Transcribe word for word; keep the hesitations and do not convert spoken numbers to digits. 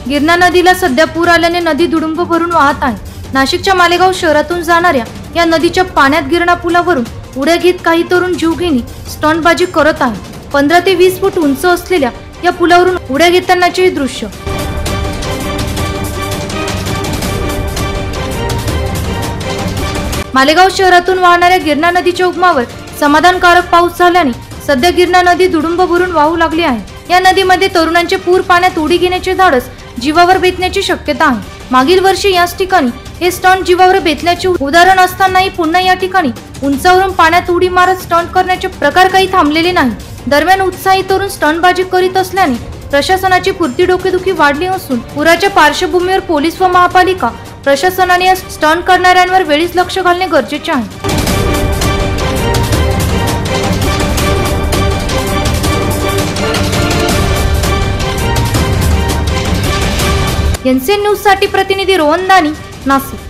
गिरणा नदीला सध्या पूर आल्याने नदी दुडुंब भरून वाहत आहे। नाशिकच्या मालेगाव शहरातून जाणाऱ्या या नदीच्या पाण्यात गिरणा पुलावरून उड्या घेत काही तरुण जीवघेणी स्टंटबाजी करत आहे। पंधरा ते वीस फूट उंच असलेल्या या पुलावरून उड्या घेतानाचे हे दृश्य मालेगाव शहरातून वाहणाऱ्या गिरणा नदीच्या उगमावर समाधानकारक पाऊस झाल्याने सध्या गिरणा नदी दुडुंब भरून वाहू लागली आहे। या नदीमध्ये तरुणांचे पूर पाण्यात उडी घेण्याचे धाडस जीवावर बेतण्याची शक्यता आहे। मागील वर्षी याच ठिकाणी हे स्टंट जीवावर बेतल्याचे उदाहरण असतानाही पुन्हा या ठिकाणी उंचावरून पाण्यात उडी मारत स्टंट करण्याचे प्रकार काही थांबलेले नाही। दरम्यान उत्साही तरुण स्टंटबाजी करीत असल्याने प्रशासनाची पुरती डोकेदुखी वाढली असून पुराच्या पार्श्वभूमीवर पोलीस व महापालिका प्रशासनाने या स्टंट करणाऱ्यांवर वेळीच लक्ष घालणे गरजेचे आहे। एनसीएन न्यूज साठी प्रतिनिधी रोहन दानी, नाशिक।